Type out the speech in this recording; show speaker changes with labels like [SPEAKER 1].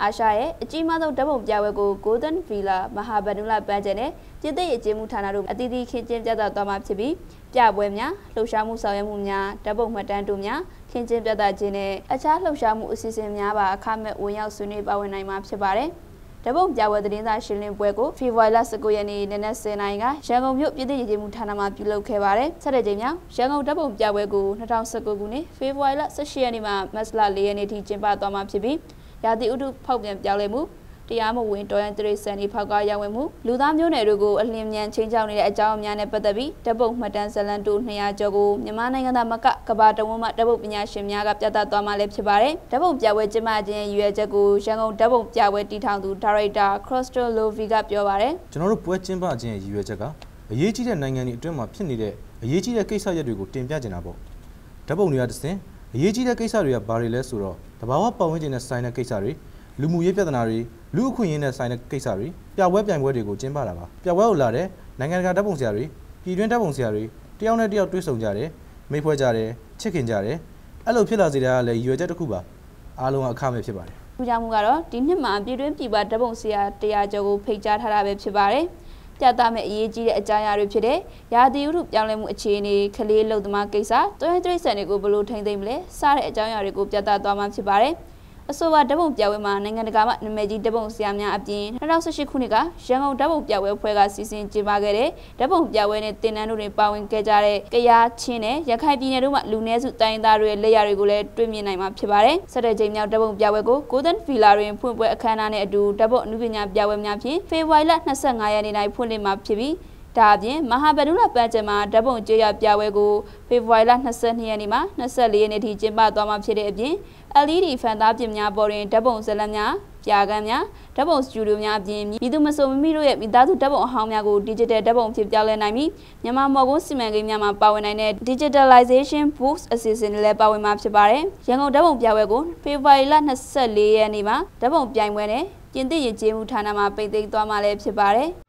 [SPEAKER 1] အာရှရဲ့အကြီးမားဆုံးဓာတ်ပုံပြပွဲကို Golden Villa မဟာဗန္ဓုလပန်းခြံနဲ့ပြည်သစ်ရေးကျေးမှုဌာနတို့အသီးသီးခင်းကျင်းပြသသွားမှာဖြစ်ပြီးပြပွဲများလှုပ်ရှားမှုဆောင်ရွက်မှုများဓာတ်ပုံမှတ်တမ်းတို့များခင်းကျင်းပြသခြင်းနဲ့အခြားလှုပ်ရှားမှုအစီအစဉ်များပါအခမဲ့ဝင်ရောက်ဆွေးနွေးပါဝင်နိုင်မှာဖြစ်ပါတယ်ဓာတ်ပုံပြပွဲသတင်းစာရှင်းလင်းပွဲကိုဖေဖော်ဝါရီလ19ရက်နေ့နနက်10:00နာရီကရန်ကုန်မြို့ပြည်သစ်ရေးကျေးမှုဌာနမှာပြုလုပ်ခဲ့ပါတယ်။ဆက်တဲ့ကြိမ်မြောက်ရန်ကုန်ဓာတ်ပုံပြပွဲကို2019ခုနှစ်ဖေဖော်ဝါရီလ18ရက်နေ့မှမတ်လ4ရက်နေ့ထိကျင်းပသွားမှာဖြစ်ပြီးရာသီဥတုဖောက်ပြန်ပြောင်းလဲမှုတရားမဝင်တော်ရန်တရိစံဒီဖောက်ကားရောင်းဝယ်မှုလူသားမျိုးနွယ်တို့ကိုအလင်းမြန်ချင်းချောင်းနေတဲ့အကြောင်းအများနဲ့ပတ်သက်ပြီးဓာတ်ပုံမှတ်တမ်းဇာတ်လမ်းတို့200ကျော်ကိုမြန်မာနိုင်ငံသားမကဘာတဝန်းမှဓာတ်ပုံပညာရှင်များကပြသသွားမှာလည်းဖြစ်ပါတယ်။ဓာတ်ပုံပြပွဲကျင်းပခြင်းရည်ရွယ်ချက်ကိုရန်ကုန်ဓာတ်ပုံပြပွဲတည်ထောင်သူဒါရိုက်တာခရစ်စတိုလိုဗီကပြောပါတယ်
[SPEAKER 2] ။ကျွန်တော်တို့ပွဲကျင်းပခြင်းရည်ရွယ်ချက်ကအရေးကြီးတဲ့နိုင်ငံတွေအတွင်းမှာဖြစ်နေတဲ့အရေးကြီးတဲ့ကိစ္စရပ်တွေကိုတင်ပြကြတာပေါ့။ဓာတ်ပုံတွေကတစ်စင်အရေးကြီးတဲ့ကိစ္စတွေကဘာတွေလဲဆိုတော့တဘာဝပတ်ဝန်းကျင်နဲ့ဆိုင်တဲ့ကိစ္စတွေလူမှုရေးပြဿနာတွေလူအခွင့်အရေးနဲ့ဆိုင်တဲ့ကိစ္စတွေပြပွဲပြိုင်ပွဲတွေကိုကျင်းပတာပါပြပွဲကိုလာတဲ့နိုင်ငံတကာဓာတ်ပုံဆရာတွေပြည်တွင်းဓာတ်ပုံဆရာတွေတယောက်နဲ့တယောက်တွေ့ဆုံကြတယ်မိတ်ဖွဲ့ကြတယ်ချစ်ခင်ကြတယ်အဲ့လိုဖြစ်လာစေတာကလည်းရည်ရွယ်ချက်တစ်ခုပါအားလုံးအခမဲ့ဖြစ်ပါတယ်
[SPEAKER 1] ထူးခြားမှုကတော့ဒီနှစ်မှာပြည်တွင်းပြည်ပဓာတ်ပုံဆရာ100ကျော်ကိုဖိတ်ကြားထားတာပဲဖြစ်ပါတယ်ပြသမဲ့အရေးကြီးတဲ့အကြောင်းအရာတွေဖြစ်တဲ့ရာသီဥတုပြောင်းလဲမှုအခြေအနေခလေးလုံသမားကိစ္စတွဲတရိတ်ဆန်တွေကိုဘယ်လိုထိန်းသိမ်းမလဲစတဲ့အကြောင်းအရာတွေကိုပြသသွားမှာဖြစ်ပါတယ်အဆိုပါဓာတ်ပုံပြပွဲမှာနိုင်ငံတကာမှနာမည်ကြီးဓာတ်ပုံဆရာများအပြင်2018ခုနှစ်ကရန်ကုန်ဓာတ်ပုံပြပွဲအဖွဲ့ကစီစဉ်ကျင်းပခဲ့တဲ့ဓာတ်ပုံပြပွဲနဲ့တင်နန်းတို့တွင်ပါဝင်ခဲ့ကြတဲ့ကယားချင်းနဲ့ရခိုင်ပြည်နယ်တို့မှလူနည်းစုတိုင်းသားတွေရဲ့လက်ရာတွေကိုလည်းတွေ့မြင်နိုင်မှာဖြစ်ပါတယ်။ဆက်တဲ့ချိန်မြောက်ဓာတ်ပုံပြပွဲကို Golden Villa တွင်ဖွင့်ပွဲအခမ်းအနားနဲ့အတူဓာတ်ပုံအနုပညာပြပွဲများဖြင့်ဖေဖော်ဝါရီလ25ရက်နေ့၌ဖွင့်လှစ်မှာဖြစ်ပြီးဒါအပြင်မဟာဗန္ဓုလပန်းခြံမှာဓာတ်ပုံကြေးရပြပွဲကိုဖေဖော်ဝါရီလ22ရက်နေ့မှ24ရက်နေ့ထိကျင်းပသွားမှာဖြစ်တဲ့အပြင် LED ဖန်သားပြင်များပေါ်တွင်ဓာတ်ပုံဇာတ်လမ်းများပြာကန်းများဓာတ်ပုံစတူဒီယိုများအပြင်ပြည်သူမဆိုမိမိတို့ရဲ့မိသားစုဓာတ်ပုံအဟောင်းများကို digital ဓာတ်ပုံဖြစ်ပြောင်းလဲနိုင်ပြီးမြန်မာမော်ကွန်းစီမံကိန်းများမှာပါဝင်နိုင်တဲ့ digitalization books အစီအစဉ်တွေလည်းပါဝင်မှာဖြစ်ပါတယ်။ရန်ကုန်ဓာတ်ပုံပြပွဲကိုဖေဖော်ဝါရီလ24ရက်နေ့မှာဓာတ်ပုံပြိုင်ပွဲနဲ့ပြင်သစ်ရေးကျေးမှုဌာနမှာပိတ်သိမ်းသွားမှာလည်းဖြစ်ပါတယ်။